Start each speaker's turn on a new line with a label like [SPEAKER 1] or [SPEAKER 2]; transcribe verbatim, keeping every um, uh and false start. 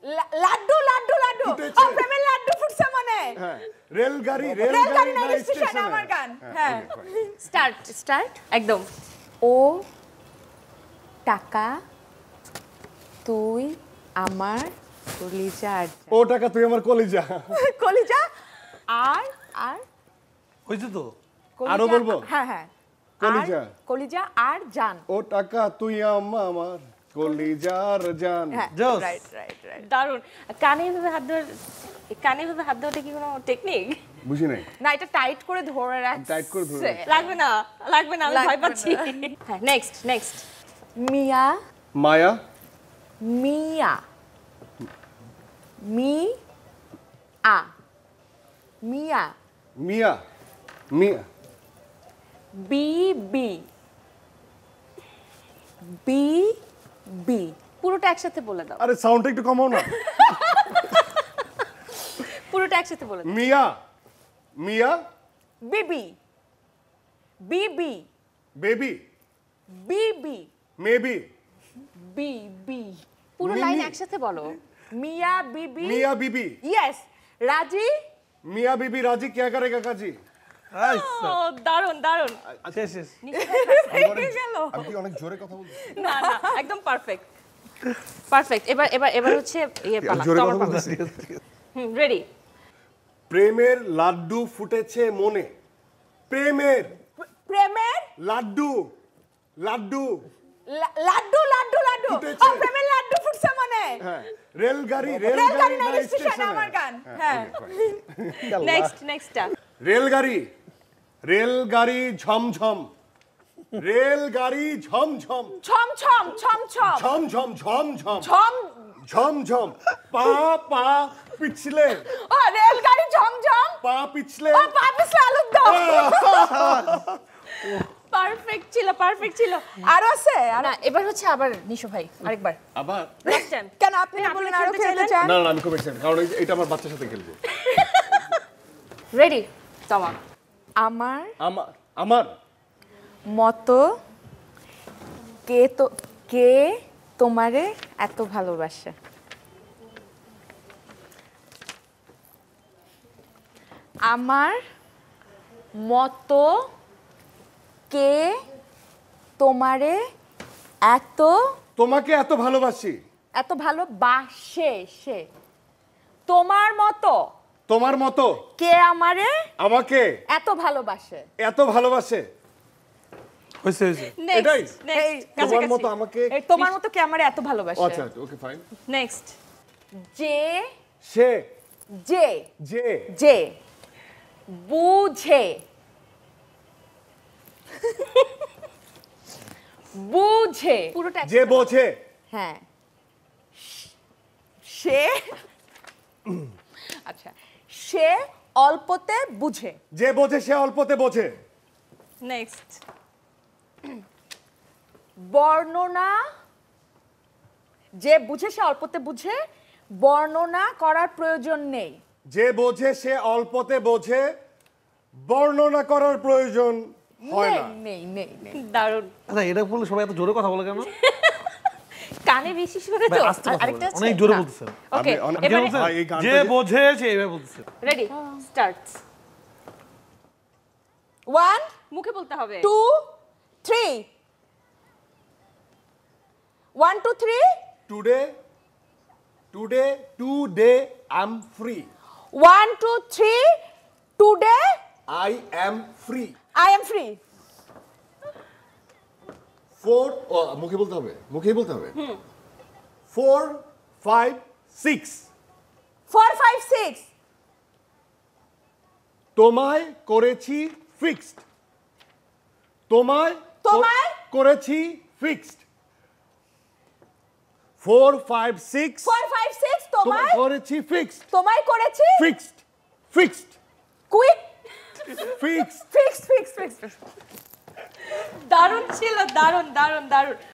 [SPEAKER 1] লাড্ডু লাড্ডু লাড্ডু ও প্রেমের লাড্ডু ফুটছে মনে
[SPEAKER 2] হ্যাঁ রেলগাড়ি
[SPEAKER 1] রেলগাড়ি না স্টেশন আমার গান হ্যাঁ
[SPEAKER 3] স্টার্ট স্টার্ট একদম ও টাকা তুই আমার কলিজা
[SPEAKER 2] ও টাকা তুই আমার কলিজা
[SPEAKER 1] কলিজা আর আর
[SPEAKER 4] হইছে তো
[SPEAKER 2] আরো বলবো
[SPEAKER 1] হ্যাঁ হ্যাঁ
[SPEAKER 2] কলিজা
[SPEAKER 1] কলিজা আর জান
[SPEAKER 2] ও টাকা তুই আমার কলিজার জান
[SPEAKER 4] জোস
[SPEAKER 1] রাইট রাইট রাইট
[SPEAKER 3] দারুণ কানে ভাবে হাত ধরে কানে ভাবে হাত ধরতে কি কোনো টেকনিক
[SPEAKER 2] বুঝি নাই
[SPEAKER 1] না এটা টাইট করে ধরে রাখ
[SPEAKER 2] টাইট করে ধরে
[SPEAKER 3] লাগবে না লাগবে না আমি ভয় পাচ্ছি হ্যাঁ নেক্সট নেক্সট
[SPEAKER 1] মিয়া
[SPEAKER 2] মায়া
[SPEAKER 1] মিয়া মি আ মিয়া
[SPEAKER 2] মিয়া মিয়া
[SPEAKER 1] বি বি বি বি
[SPEAKER 3] পুরোটা একসাথে বলে দাও
[SPEAKER 2] আরে সাউন্ডটা একটু কমাও না
[SPEAKER 3] পুরোটা একসাথে বলে দাও
[SPEAKER 2] মিয়া মিয়া
[SPEAKER 1] বিবি বিবি
[SPEAKER 2] বেবি
[SPEAKER 1] বিবি
[SPEAKER 2] মেবি
[SPEAKER 1] বি বি
[SPEAKER 3] পুরো
[SPEAKER 2] মিমি।
[SPEAKER 3] লাইন একসাথে বলো
[SPEAKER 1] মিয়া বিবি
[SPEAKER 2] মিয়া বিবি
[SPEAKER 1] यस রাজি
[SPEAKER 2] মিয়া বিবি রাজি क्या करेगा काजी
[SPEAKER 3] ও দারুণ দারুণ
[SPEAKER 4] শেষ শেষ
[SPEAKER 1] গেল
[SPEAKER 2] আমি কি অনেক জোরে কথা বলছি
[SPEAKER 3] না না একদম পারফেক্ট পারফেক্ট এবার এবার এবার হচ্ছে ইয়ে পালা
[SPEAKER 2] জোরে
[SPEAKER 3] তোমার
[SPEAKER 2] কথা
[SPEAKER 3] পালা
[SPEAKER 2] বলছি
[SPEAKER 3] হুম রেডি
[SPEAKER 2] প্রেমের লাড্ডু ফুটেছে মনে প্রেমের
[SPEAKER 1] প্রেমের
[SPEAKER 2] লাড্ডু লাড্ডু
[SPEAKER 1] লা- লাড্ডু লাড্ডু লাড্ডু
[SPEAKER 2] ফুটেছে।
[SPEAKER 1] ও প্রেমের লাড্ডু ফুটছে মনে
[SPEAKER 2] হ্যাঁ রেলগাড়ি
[SPEAKER 1] রেলগাড়ি
[SPEAKER 2] রেলগাড়ি
[SPEAKER 1] না
[SPEAKER 2] না
[SPEAKER 1] স্টেশন
[SPEAKER 2] স্টেশন
[SPEAKER 1] আমার গান হ্যাঁ
[SPEAKER 3] নেক্সট নেক্সটটা
[SPEAKER 2] রেলগাড়ি রেলগাড়ি ঝমঝম রেলগাড়ি ঝমঝম
[SPEAKER 1] ছম ছম ছম ছম
[SPEAKER 2] ঝমঝম ঝমঝম
[SPEAKER 1] ছম
[SPEAKER 2] ঝমঝম পা পা পিছলে
[SPEAKER 1] ও রেলগাড়ি ঝমঝম
[SPEAKER 2] পা পিছলে
[SPEAKER 1] ও পাপিস আলুর দম
[SPEAKER 3] পারফেক্ট ছিল পারফেক্ট ছিল
[SPEAKER 1] আর আছে আর
[SPEAKER 3] না এবার হচ্ছে আবার নিশো ভাই আরেকবার
[SPEAKER 2] আবার
[SPEAKER 3] লাস্ট টাইম
[SPEAKER 1] কেন আপনি
[SPEAKER 3] আপনি
[SPEAKER 1] বলেন
[SPEAKER 3] খেলতে
[SPEAKER 1] আরো খেলতে
[SPEAKER 3] চাইলেন?
[SPEAKER 1] চান
[SPEAKER 2] না না আমি খুব এক্সাইটেড কারণ এই- এটা আমার বাচ্চার সাথে খেলবো
[SPEAKER 3] রেডি তমা
[SPEAKER 1] আমার
[SPEAKER 2] আমার আমার
[SPEAKER 1] মতো কে তো কে তোমারে এত ভালোবাসে আমার মতো কে তোমারে এত
[SPEAKER 2] তোমাকে এত ভালোবাসি
[SPEAKER 1] এত ভালোবাসে সে তোমার মতো
[SPEAKER 2] তোমার মতো
[SPEAKER 1] কে আমারে
[SPEAKER 2] আমাকে
[SPEAKER 1] এত ভালোবাসে
[SPEAKER 2] এত ভালোবাসে
[SPEAKER 4] হইছে হইছে
[SPEAKER 2] এটাই?
[SPEAKER 3] নেক্সট নেক্সট
[SPEAKER 2] তোমার মতো আমাকে
[SPEAKER 1] এই তোমার মতো কে আমারে এত ভালোবাসে
[SPEAKER 2] আচ্ছা ওকে ফাইন
[SPEAKER 3] নেক্সট
[SPEAKER 1] যে
[SPEAKER 2] সে
[SPEAKER 1] যে
[SPEAKER 2] যে
[SPEAKER 1] যে বুঝে বুঝে
[SPEAKER 3] পুরোটা
[SPEAKER 2] যে বোঝে
[SPEAKER 1] হ্যাঁ সে আচ্ছা সে অল্পতে বুঝে
[SPEAKER 2] যে বোঝে সে অল্পতে বোঝে
[SPEAKER 3] নেক্সট
[SPEAKER 1] বর্ণনা যে বুঝে সে অল্পতে বুঝে বর্ণনা করার প্রয়োজন নেই
[SPEAKER 2] যে বোঝে সে অল্পতে বোঝে বর্ণনা করার প্রয়োজন হয়
[SPEAKER 1] নেই
[SPEAKER 2] না
[SPEAKER 1] নেই নেই নেই
[SPEAKER 3] দারুণ
[SPEAKER 4] আচ্ছা এটা বললে সবাই এত জোরে কথা বলে কেন
[SPEAKER 3] কানে বেশি শুনে
[SPEAKER 4] ভাই
[SPEAKER 3] তো
[SPEAKER 4] আস্তে কথা
[SPEAKER 3] আরেকটা
[SPEAKER 4] বলেন।
[SPEAKER 3] আছে
[SPEAKER 4] অনেক জোরে বলতেছেন
[SPEAKER 3] ওকে
[SPEAKER 2] আমি অনেক-
[SPEAKER 4] আপনি
[SPEAKER 3] এবারে
[SPEAKER 4] বলছেন,
[SPEAKER 2] ভাই, এই গানটা
[SPEAKER 4] যে
[SPEAKER 2] যে-
[SPEAKER 4] বোঝে সে এইভাবে বলতেছে
[SPEAKER 3] রেডি স্টার্ট
[SPEAKER 1] ওয়ান
[SPEAKER 3] মুখে বলতে হবে
[SPEAKER 1] two three one two three
[SPEAKER 2] today today today I am free
[SPEAKER 1] one two three today
[SPEAKER 2] I am free
[SPEAKER 1] I am free
[SPEAKER 2] four ও মুখে বলতে হবে মুখেই বলতে হবে four five six
[SPEAKER 1] four five six
[SPEAKER 2] তোমায় করেছি ফিক্সড তোমায়
[SPEAKER 1] তোমায়?
[SPEAKER 2] করেছি fixed four five six
[SPEAKER 1] four five six তোমায়
[SPEAKER 2] করেছি ফিক্সড
[SPEAKER 1] তোমায় করেছি
[SPEAKER 2] fixed fixed
[SPEAKER 1] quick
[SPEAKER 2] fixed
[SPEAKER 1] fix fix fix
[SPEAKER 3] দারুণ ছিল দারুণ দারুণ দারুণ